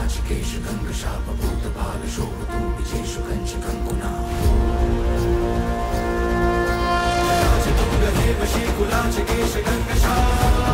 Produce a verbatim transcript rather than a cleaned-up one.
कुलाच केश गंग शाप भूत बाल शोभ तुम विजेशु कंच कंकुना राज तुंग हे वशी कुलाच केश गंग शाप